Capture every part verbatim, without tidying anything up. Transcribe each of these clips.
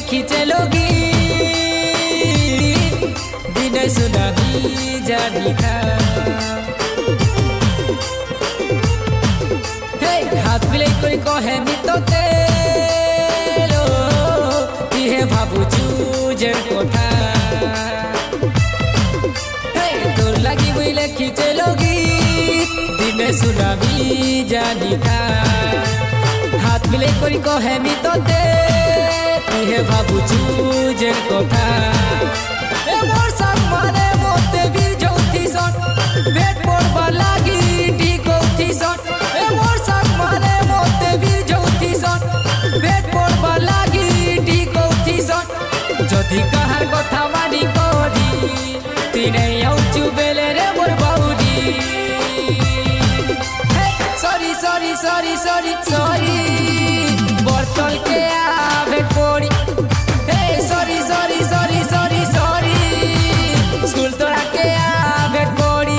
खींचे लोगी दिन सुनामी जानी था हाथ मिले कोई कहे मितोते लो तिहे भाबू चूजेर कोठा तोर लगी बुझले खींचे लोगी दिन सुनामी जानी था हाथ मिले कोई कहे मितोते तिहे भाबू चूजेर कोठा मोर संग माने मोते वीर ज्योति सन भेट पड़बा लागी टिकौती सन मोर संग माने मोते वीर ज्योति सन भेट पड़बा लागी टिकौती सन जदि कहार कथा मानी करी तिने आउचु बेले रे मोर बाउडी sorry sorry sorry sorry sorry बर्तल के आवे पड़ी sorry sorry sorry sorry sorry school तोरा के आवे पड़ी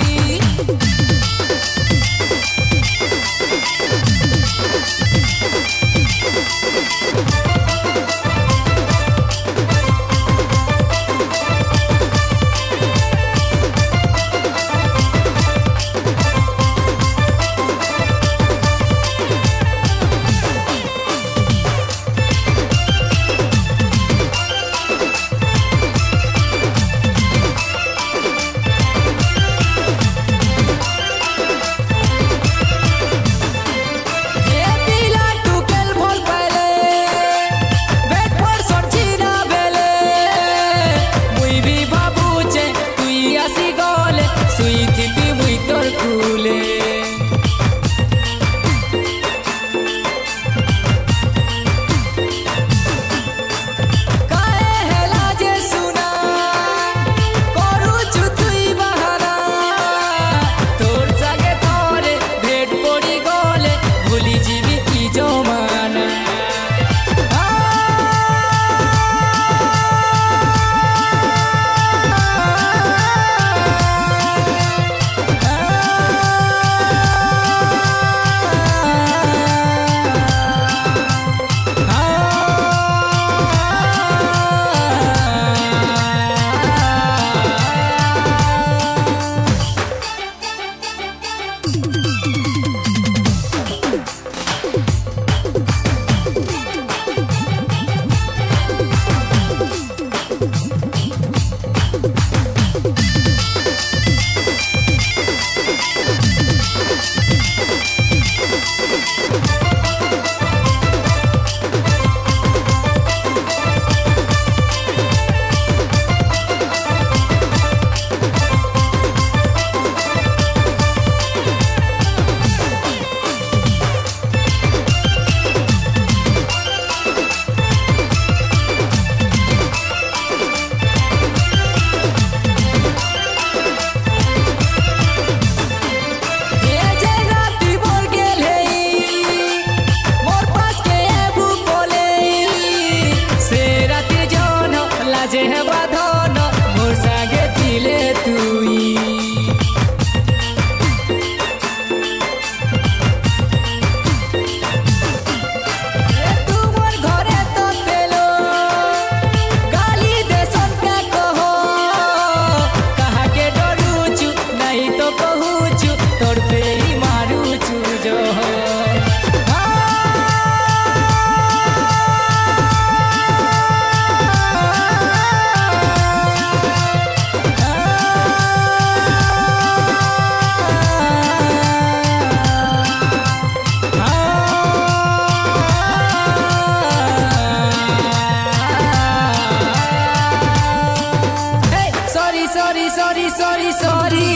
सॉरी सॉरी सॉरी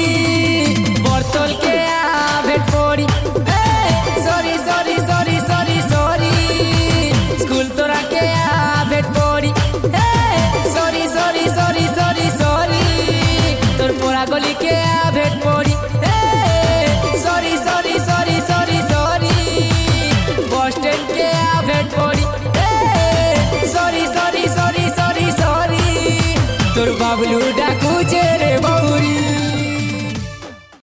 बर्तल के आवे पड़ी sorry sorry sorry sorry sorry school तोरा के आवे पड़ी sorry sorry sorry sorry sorry तोर पोड़ा गली के आवे पड़ी sorry sorry sorry sorry sorry bus stand के आवे पड़ी sorry sorry sorry sorry sorry तोर बाबलू डाकू